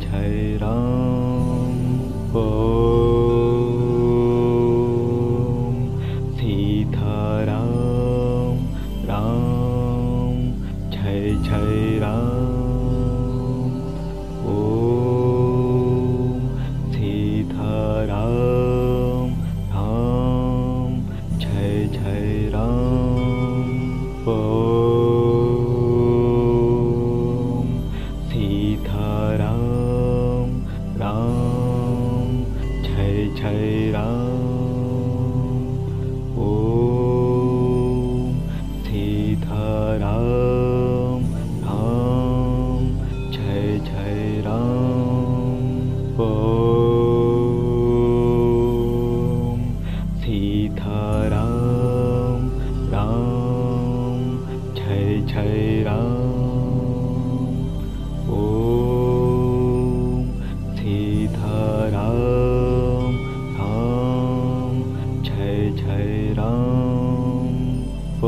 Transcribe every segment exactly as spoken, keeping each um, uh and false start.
ชัยรัมโอมสีทารัมรัมชัยชัยรัมโอมสีทารัมรัมชัยชัยรัมโอชัยรัมโอมสีทารัมรัมชัยชัยรัมโอมสีทารัมรัมชัยชัยรัมโอมสีทารัมชัยรัมโอ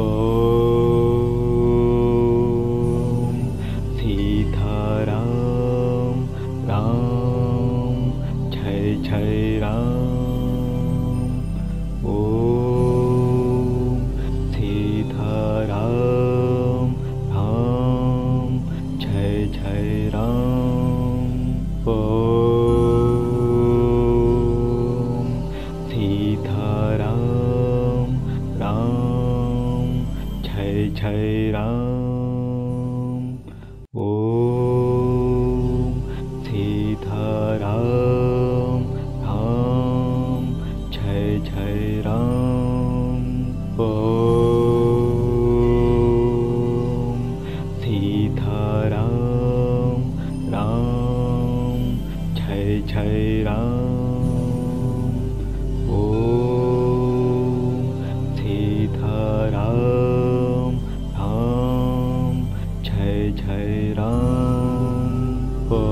มสีทารัมรัมชัยชัยรัมโอมสีทารัมรัมชัยชัยรัมโอมสีทารัมรัมชัยชัยรัมโอมสีทารัมรัมชัยชัยรัมโอมสีทารัมรัมชัยชัยรัมโอสีทารัมรัมชัยชัยรัมโอ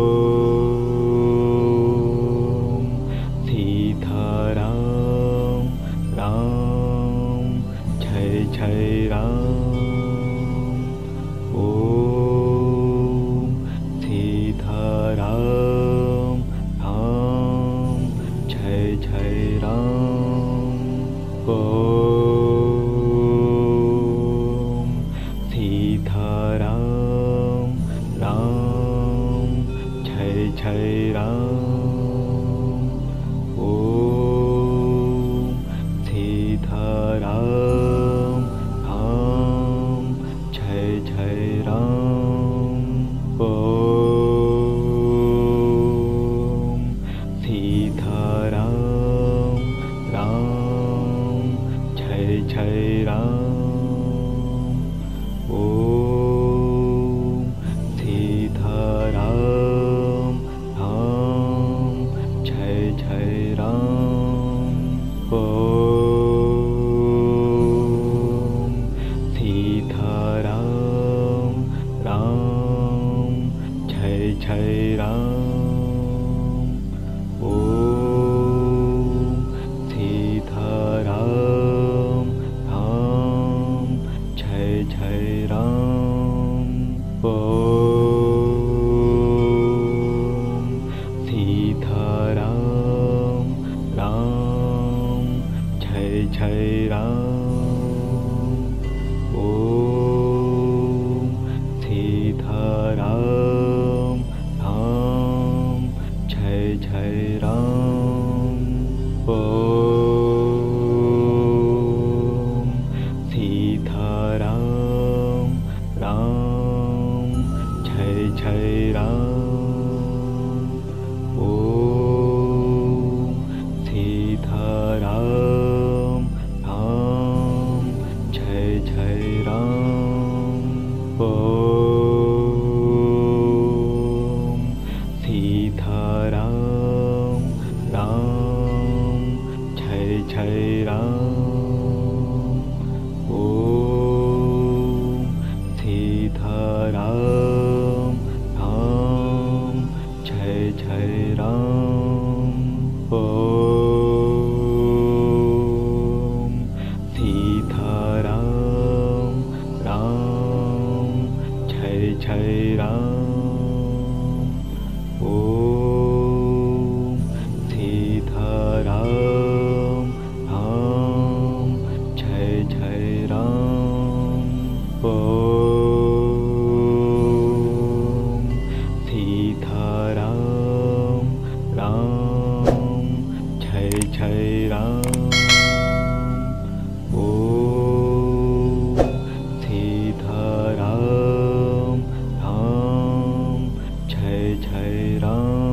มสีทารัมรัมชัยชัยรัมโอมสีทารัมรัมชัยชัยรัมโอมสีทารัมรัมชัยชัยรัมโอมสีทารัมรัมชัยชัยรัมโอมสีทารัมรัมชัยชัยรัมโอมสีทารัมรัมชัยชัยรัมโอมสีทารัมรัมชัยชัยรัมโอมสีทารัมรัมชัยชัยรัมโอมสีทารัมรัมชัยชัยรัมโอมสีทารัมรัมชัยชัยรัมโอมสีทารัมรัมชัยชัยรัมโอมสีทารัมรัมชัยชัยรัมโอมสีทารัมรัมชัยชัยรัมโอมสีทารัมรัมชัยชัยรัมโอมสีทารัมรัมชัยชัยรัมโอ Ram Om Sitaram Ram Jai Jai Ram.